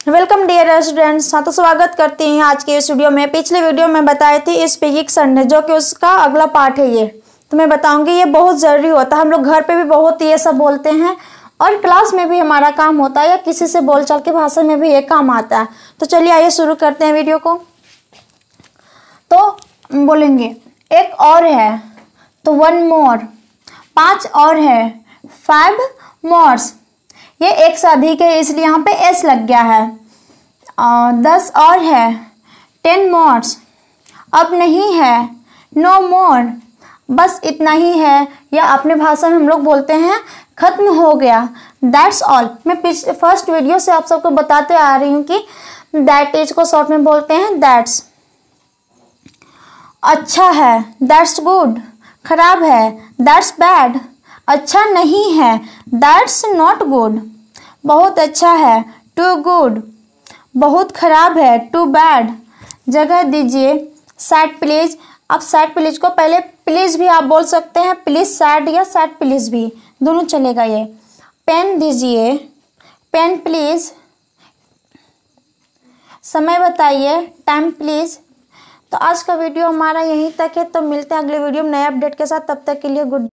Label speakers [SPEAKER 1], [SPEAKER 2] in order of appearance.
[SPEAKER 1] Welcome dear students. हाँ, तो स्वागत करती हैं आज के इस वीडियो में। पिछले वीडियो में बताई थी स्पीकिंग संडे, जो कि उसका अगला पार्ट है। ये तो मैं बताऊंगी, ये बहुत ज़रूरी होता है। हम लोग घर पे भी बहुत ये सब बोलते हैं और क्लास में भी हमारा काम होता है, या किसी से बोलचाल के भाषा में भी ये काम आता है। तो चलिए आइए शुरू करते हैं वीडियो को। तो बोलेंगे एक और है, तो 1 more, 5 और है, 5 more। ये एक से अधिक है इसलिए यहाँ पे एस लग गया है। 10 और है, 10 more। अब नहीं है, नो मोर, बस इतना ही है, या अपने भाषा में हम लोग बोलते हैं खत्म हो गया। That's all. मैं फर्स्ट वीडियो से आप सबको बताते आ रही हूँ कि दैट इज को शॉर्ट में बोलते हैं दैट्स। अच्छा है, दैट्स गुड। खराब है, दैट्स बैड। अच्छा नहीं है, दैट्स नॉट गुड। बहुत अच्छा है, टू गुड। बहुत खराब है, टू बैड। जगह दीजिए, सैड प्लीज। अब सैड प्लीज को पहले प्लीज भी आप बोल सकते हैं, प्लीज सैड या सैड प्लीज भी, दोनों चलेगा। ये पेन दीजिए, पेन प्लीज। समय बताइए, टाइम प्लीज। तो आज का वीडियो हमारा यहीं तक है। तो मिलते हैं अगले वीडियो में नए अपडेट के साथ। तब तक के लिए गुड।